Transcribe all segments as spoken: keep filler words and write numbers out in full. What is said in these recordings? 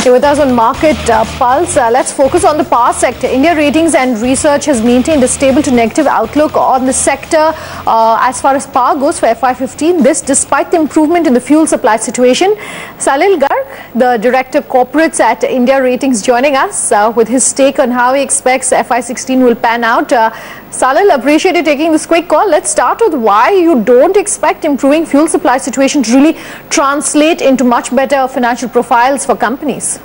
You're with us on Market uh, Pulse. Uh, let's focus on the power sector. India Ratings and Research has maintained a stable to negative outlook on the sector uh, as far as power goes for F Y fifteen. This despite the improvement in the fuel supply situation. Salil, the Director Corporates at India Ratings, joining us uh, with his take on how he expects F Y sixteen will pan out. Uh, Salil, appreciate you taking this quick call. Let's start with why you don't expect improving fuel supply situation to really translate into much better financial profiles for companies.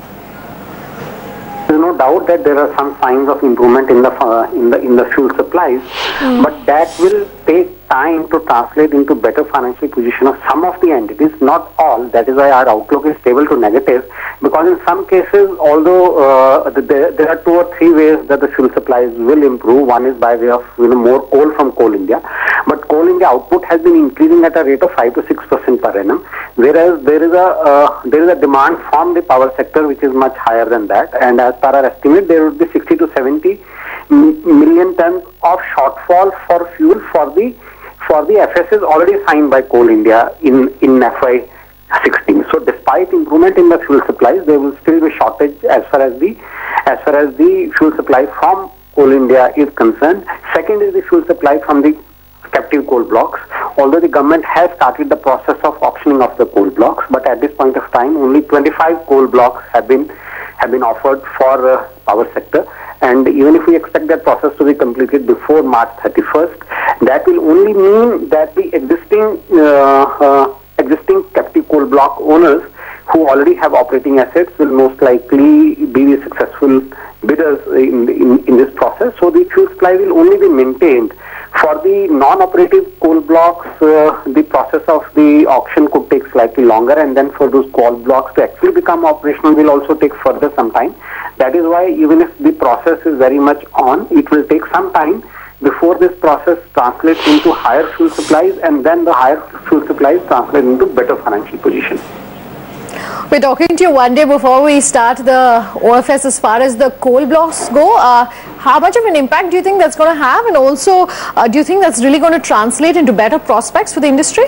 There's no doubt that there are some signs of improvement in the uh, in the in the fuel supplies, mm. but that will take time to translate into better financial position of some of the entities, not all. That is why our outlook is stable to negative, because in some cases, although uh, there, there are two or three ways that the fuel supplies will improve. One is by way of you know more coal from Coal India, but Coal India output has been increasing at a rate of five to six percent per annum, whereas there is a uh, there is a demand from the power sector which is much higher than that, and as per our estimate, there would be sixty to seventy million tons of shortfall for fuel for the for the F S S already signed by Coal India in, in F Y sixteen. So despite improvement in the fuel supplies, there will still be shortage as far as the as far as the fuel supply from Coal India is concerned. Second is the fuel supply from the captive coal blocks. Although the government has started the process of auctioning of the coal blocks, but at this point of time, only twenty-five coal blocks have been have been offered for uh, power sector. And even if we expect that process to be completed before March thirty-first, that will only mean that the existing uh, uh, existing captive coal block owners who already have operating assets will most likely be the successful bidders in, in, in this process. So the fuel supply will only be maintained. For the non-operative coal blocks, uh, the process of the auction could take slightly longer, and then for those coal blocks to actually become operational will also take further some time. That is why even if the process is very much on, it will take some time before this process translates into higher fuel supplies, and then the higher fuel supplies translate into better financial position. We're talking to you one day before we start the O F S as far as the coal blocks go. Uh, how much of an impact do you think that's going to have? And also, uh, do you think that's really going to translate into better prospects for the industry?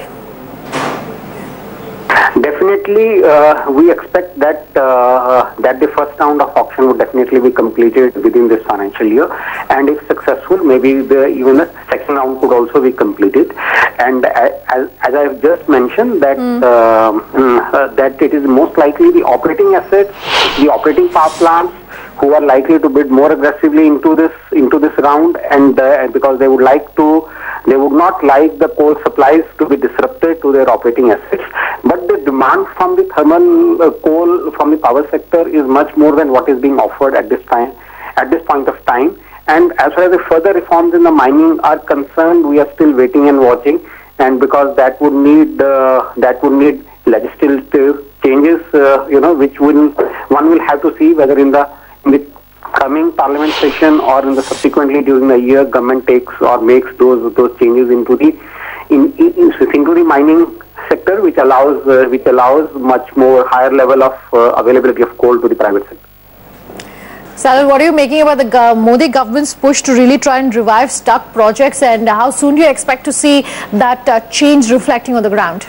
Definitely, uh, we expect that uh, that the first round of auction would definitely be completed within this financial year, and if successful, maybe the, even the second round could also be completed. And as, as I have just mentioned, that mm. uh, uh, that it is most likely the operating assets, the operating power plants, who are likely to bid more aggressively into this into this round, and uh, because they would like to, they would not like the coal supplies to be disrupted to their operating assets. But the demand from the thermal uh, coal from the power sector is much more than what is being offered at this time, at this point of time. And as far as the further reforms in the mining are concerned, we are still waiting and watching. And because that would need uh, that would need legislative changes, uh, you know, which will one will have to see whether in the in the coming parliament session or in the subsequently during the year, government takes or makes those those changes into the in, in into the mining sector, which allows uh, which allows much more higher level of uh, availability of coal to the private sector. Salil, what are you making about the uh, Modi government's push to really try and revive stuck projects, and how soon do you expect to see that uh, change reflecting on the ground?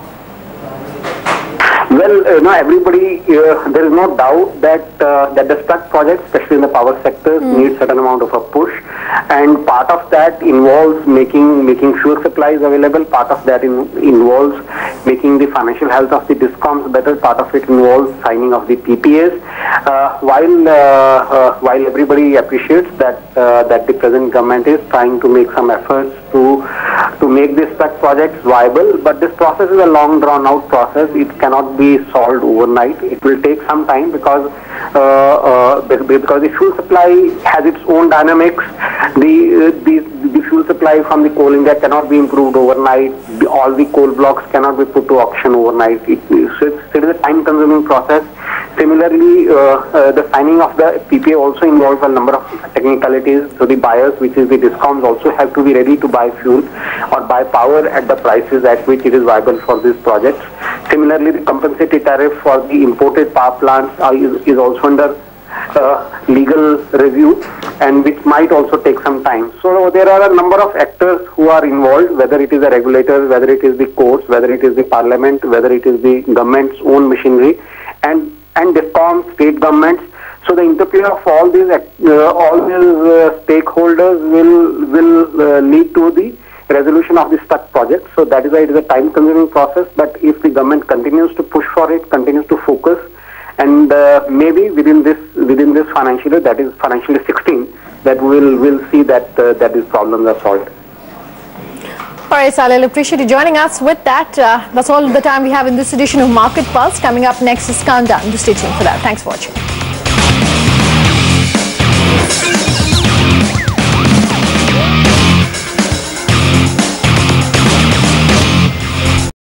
Well, you know, everybody, uh, there is no doubt that uh, that the stuck projects, especially in the power sector, mm. need certain amount of a push, and part of that involves making making fuel supplies available. Part of that in, involves making the financial health of the discoms better. Part of it involves signing of the P P As. Uh, while uh, uh, while everybody appreciates that uh, that the present government is trying to make some efforts to to make these stuck projects viable, but this process is a long drawn out process. It cannot be solved overnight. It will take some time because uh, uh, because the fuel supply has its own dynamics. The, uh, the the fuel supply from the Coal India cannot be improved overnight. The, all the coal blocks cannot be put to auction overnight. It, so it's, it is a time consuming process. Similarly, uh, uh, the signing of the P P A also involves a number of technicalities. So the buyers, which is the discoms, also have to be ready to buy fuel or buy power at the prices at which it is viable for these projects. Similarly, the compensatory tariff for the imported power plants are, is, is also under uh, legal review, and which might also take some time. So there are a number of actors who are involved, whether it is the regulators, whether it is the courts, whether it is the parliament, whether it is the government's own machinery, and and DISCOM, state governments. So the interplay of all these uh, all these uh, stakeholders will will uh, lead to the resolution of the stuck project. So that is why it is a time-consuming process. But if the government continues to push for it, continues to focus, and uh, maybe within this within this financial year, that is financial year sixteen, that we'll will see that uh, that these problems are solved. All right, Salil, appreciate you joining us. With that, uh, that's all the time we have in this edition of Market Pulse. Coming up next is Countdown. Do stay tuned for that. Thanks for watching.